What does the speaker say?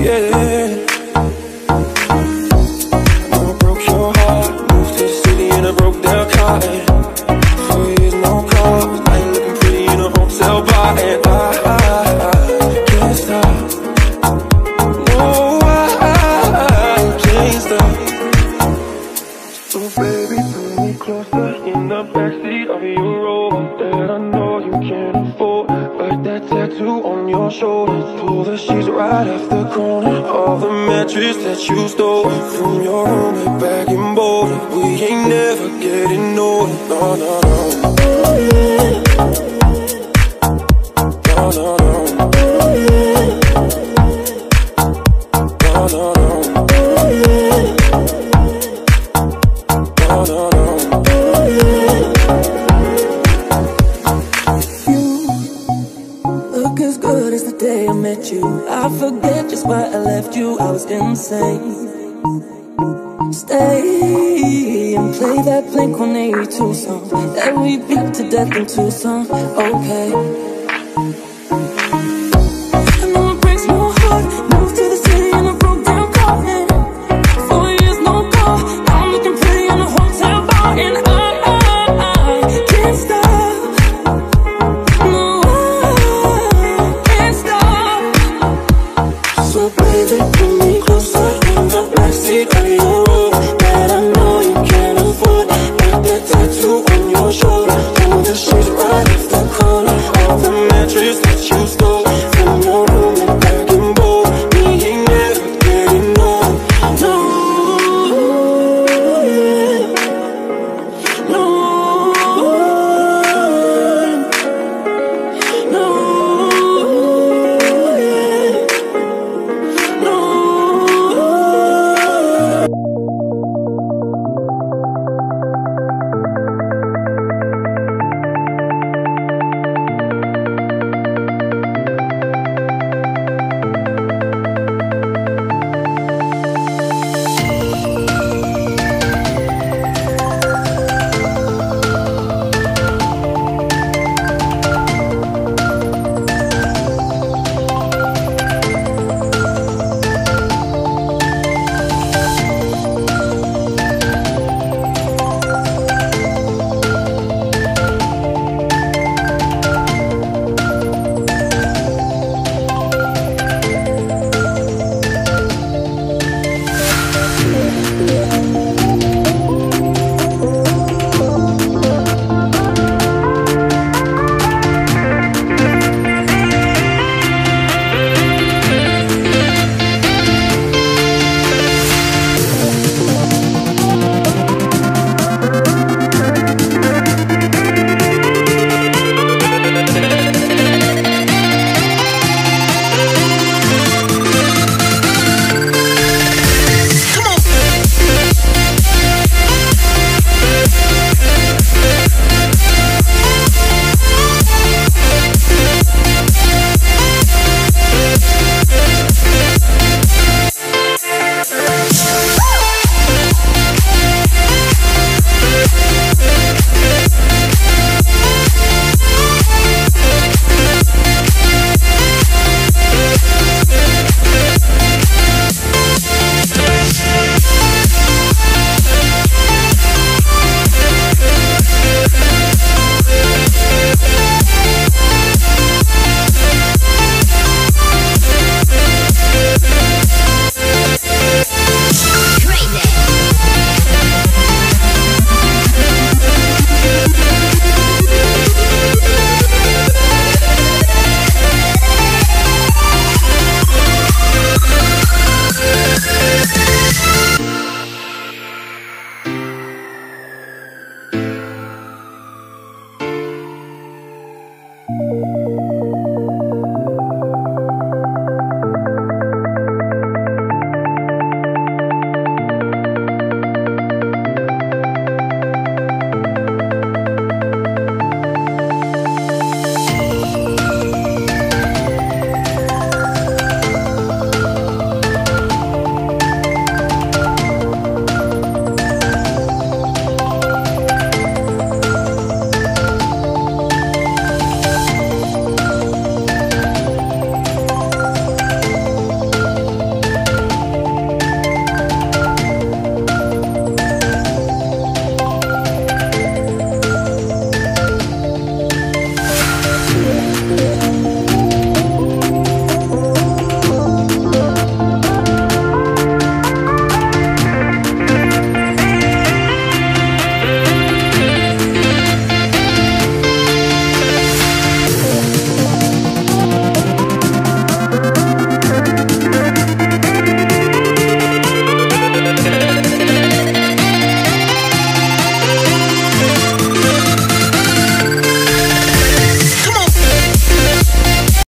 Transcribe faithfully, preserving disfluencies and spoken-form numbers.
again. I broke your heart, moved to the city in a broke down car. Four years, no calls, now you looking pretty in a hotel bar. And I, I, I can't stop. No, I, I can't stop. So baby, pull me closer in the backseat of your Rover that I know you can't afford. Like that tattoo on your shoulder, pull the sheets right off the corner. All the mattress that you stole from your roommate back in Boulder. We ain't never getting older. No, no, no. No, no, no. No, no, no. No, no, no. Look as good as the day I met you. I forget just why I left you. I was insane. Stay and play that Blink one eighty-two song that we beat to death in Tucson. Okay.